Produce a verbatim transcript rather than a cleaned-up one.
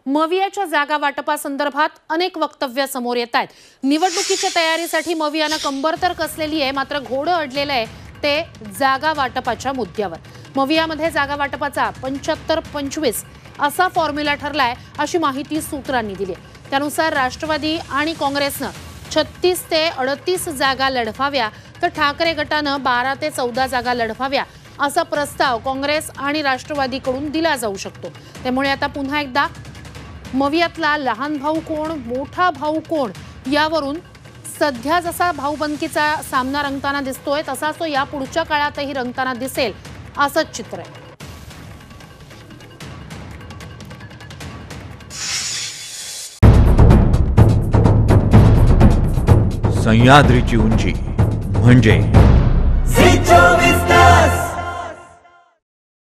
मवियाच्या जागा वाटपासंदर्भात अनेक वक्तव्य समोर येत आहेत। निवडणुकीच्या तयारीसाठी मवियानं कंबर तर कसलेली आहे, मात्र घोडं अडलेलं आहे ते जागा वाटपाच्या मुद्द्यावर। मवियामध्ये जागा वाटपाचा पंच्याहत्तर पंचवीस असा फॉर्म्युला ठरलाय अशी माहिती सूत्रांनी दिली। त्यानुसार राष्ट्रवादी आणि काँग्रेसनं छत्तीस ते अडतीस जागा लढवाव्या, तर ठाकरे गटानं बारा ते चौदा जागा लढवाव्या असा प्रस्ताव काँग्रेस आणि राष्ट्रवादीकडून दिला जाऊ शकतो। त्यामुळे आता पुन्हा एकदा मवियातला लहान भाऊ कोण, मोठा भाऊ कोण यावरून सध्या जसा भाऊबंदकीचा सामना रंगताना दिसतोय तसाच तो या पुढच्या काळातही रंगताना दिसेल असंच चित्र आहे। सह्याद्रीची उंची म्हणजे